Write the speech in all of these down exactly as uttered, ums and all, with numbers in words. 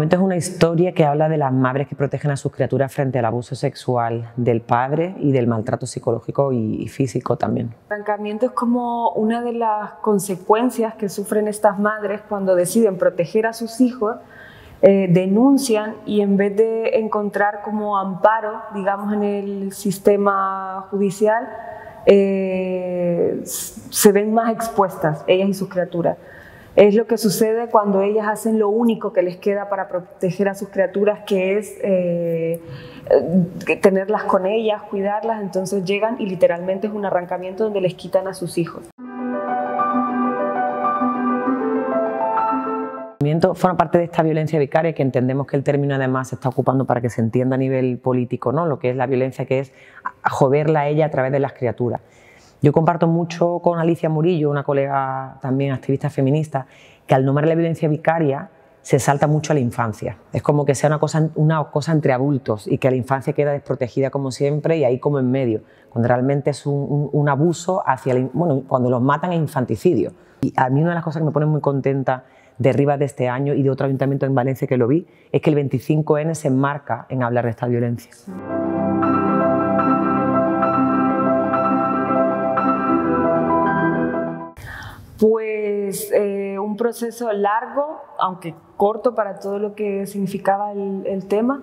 Arrancamiento es una historia que habla de las madres que protegen a sus criaturas frente al abuso sexual del padre y del maltrato psicológico y, y físico también. Arrancamiento es como una de las consecuencias que sufren estas madres cuando deciden proteger a sus hijos, eh, denuncian y en vez de encontrar como amparo, digamos, en el sistema judicial, eh, se ven más expuestas ellas y sus criaturas. Es lo que sucede cuando ellas hacen lo único que les queda para proteger a sus criaturas, que es eh, tenerlas con ellas, cuidarlas. Entonces llegan y literalmente es un arrancamiento donde les quitan a sus hijos. Forma parte de esta violencia vicaria que entendemos que el término además se está ocupando para que se entienda a nivel político, ¿no? Lo que es la violencia, que es joderla a ella a través de las criaturas. Yo comparto mucho con Alicia Murillo, una colega también activista feminista, que al nombrar la violencia vicaria se salta mucho a la infancia. Es como que sea una cosa, una cosa entre adultos y que la infancia queda desprotegida como siempre y ahí como en medio, cuando realmente es un, un, un abuso hacia, el, bueno, cuando los matan es infanticidio. Y a mí una de las cosas que me pone muy contenta de Rivas de este año y de otro ayuntamiento en Valencia que lo vi, es que el veinticinco ene se enmarca en hablar de esta violencia. Pues eh, un proceso largo, aunque corto para todo lo que significaba el, el tema.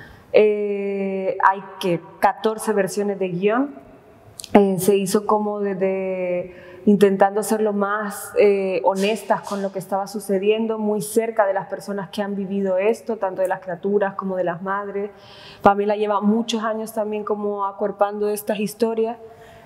Eh, hay que catorce versiones de guión. Eh, se hizo como desde intentando ser lo más eh, honestas con lo que estaba sucediendo, muy cerca de las personas que han vivido esto, tanto de las criaturas como de las madres. Pamela lleva muchos años también como acuerpando estas historias.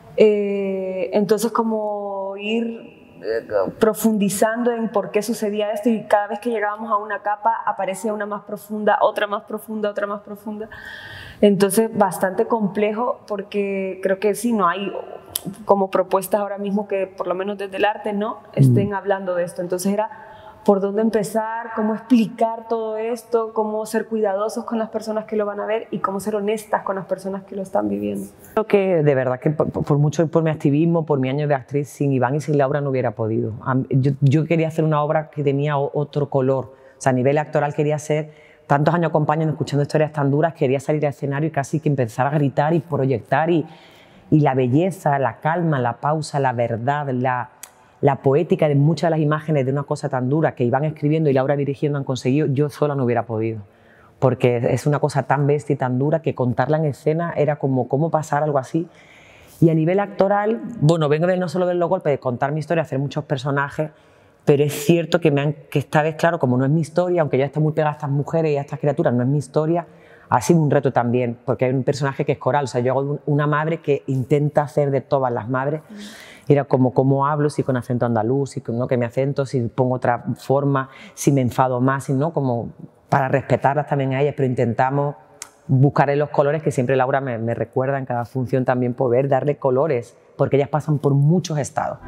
Eh, entonces como ir profundizando en por qué sucedía esto y cada vez que llegábamos a una capa aparece una más profunda, otra más profunda, otra más profunda. Entonces bastante complejo porque creo que sí, no hay como propuestas ahora mismo que por lo menos desde el arte no estén hablando de esto. Entonces era por dónde empezar, cómo explicar todo esto, cómo ser cuidadosos con las personas que lo van a ver y cómo ser honestas con las personas que lo están viviendo. Creo que de verdad que por, por mucho por mi activismo, por mi año de actriz, sin Iván y sin Laura no hubiera podido. Yo, yo quería hacer una obra que tenía otro color, o sea, a nivel actoral quería ser, tantos años acompañando, escuchando historias tan duras, quería salir al escenario y casi que empezar a gritar y proyectar y, y la belleza, la calma, la pausa, la verdad, la... la poética de muchas de las imágenes de una cosa tan dura que Iván escribiendo y Laura dirigiendo han conseguido, yo sola no hubiera podido. Porque es una cosa tan bestia y tan dura que contarla en escena era como cómo pasar algo así. Y a nivel actoral, bueno, vengo de no solo de los golpes, de contar mi historia, hacer muchos personajes, pero es cierto que, me han, que esta vez, claro, como no es mi historia, aunque ya esté muy pegada a estas mujeres y a estas criaturas, no es mi historia, ha sido un reto también, porque hay un personaje que es Coral, o sea, yo hago una madre que intenta hacer de todas las madres. Era como cómo hablo, si con acento andaluz, si no, que me acento, si pongo otra forma, si me enfado más, si no, como para respetarlas también a ellas, pero intentamos buscar en los colores que siempre Laura me, me recuerda en cada función también poder darle colores, porque ellas pasan por muchos estados.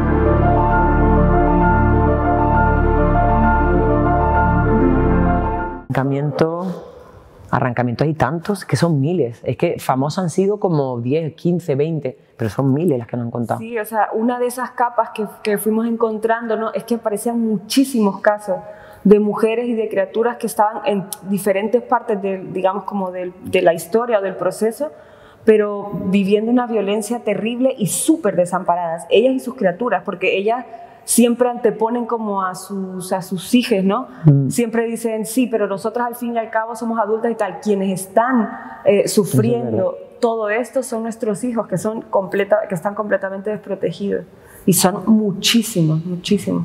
Arrancamiento, arrancamientos hay tantos, que son miles. Es que famosos han sido como diez, quince, veinte, pero son miles las que nos han contado. Sí, o sea, una de esas capas que, que fuimos encontrando, ¿no?, es que aparecían muchísimos casos de mujeres y de criaturas que estaban en diferentes partes, de, digamos, como de, de la historia o del proceso, pero viviendo una violencia terrible y súper desamparadas, ellas y sus criaturas, porque ellas siempre anteponen como a sus, a sus hijas, ¿no? Mm. Siempre dicen, sí, pero nosotras al fin y al cabo somos adultas y tal. Quienes están eh, sufriendo todo esto son nuestros hijos, que, son completa, que están completamente desprotegidos. Y son muchísimos, muchísimos.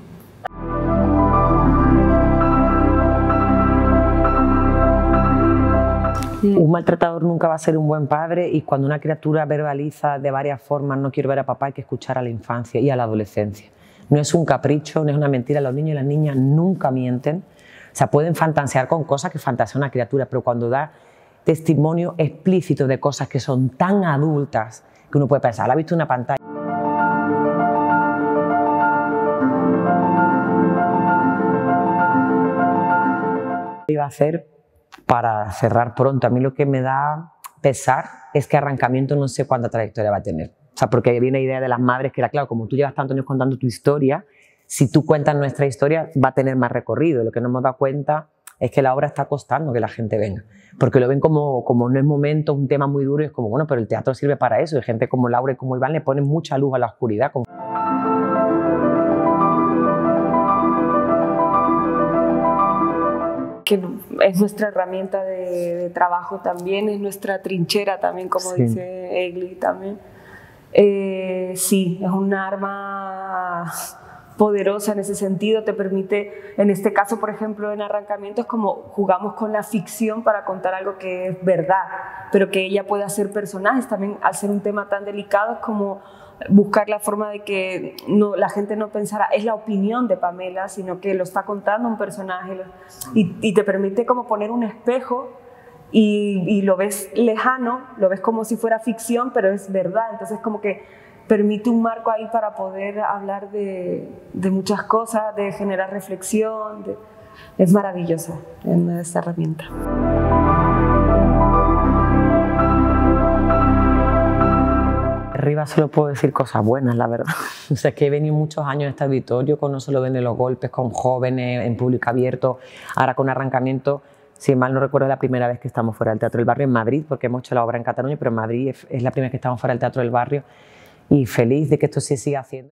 Un maltratador nunca va a ser un buen padre y cuando una criatura verbaliza de varias formas no quiero ver a papá, hay que escuchar a la infancia y a la adolescencia. No es un capricho, no es una mentira, los niños y las niñas nunca mienten. O sea, pueden fantasear con cosas que fantasea una criatura, pero cuando da testimonio explícito de cosas que son tan adultas que uno puede pensar, ¿la ha visto en una pantalla? Iba a hacer para cerrar pronto. A mí lo que me da pesar es que Arrancamiento no sé cuánta trayectoria va a tener. O sea, porque viene la idea de las madres que era claro, como tú llevas tantos años contando tu historia, si tú cuentas nuestra historia va a tener más recorrido. Lo que nos hemos dado cuenta es que la obra está costando que la gente venga, porque lo ven como, como no es momento, un tema muy duro, y es como, bueno, pero el teatro sirve para eso, y gente como Laura y como Iván le ponen mucha luz a la oscuridad. Como... que es nuestra herramienta de, de trabajo también, es nuestra trinchera también, como sí. dice Egli también. Eh, sí, es un arma poderosa en ese sentido, te permite, en este caso, por ejemplo, en Arrancamientos, como jugamos con la ficción para contar algo que es verdad, pero que ella puede hacer personajes también, al ser un tema tan delicado, es como buscar la forma de que no, la gente no pensara es la opinión de Pamela, sino que lo está contando un personaje, y, y te permite como poner un espejo y, y lo ves lejano, lo ves como si fuera ficción, pero es verdad, entonces como que permite un marco ahí para poder hablar de, de muchas cosas, de generar reflexión, de, es maravillosa esta herramienta. Arriba solo puedo decir cosas buenas, la verdad. O sea, es que he venido muchos años a este auditorio con No solo ven los golpes, con jóvenes, en público abierto, ahora con Arrancamiento. Si mal no recuerdo, es la primera vez que estamos fuera del Teatro del Barrio en Madrid, porque hemos hecho la obra en Cataluña, pero en Madrid es la primera vez que estamos fuera del Teatro del Barrio, y feliz de que esto se siga haciendo.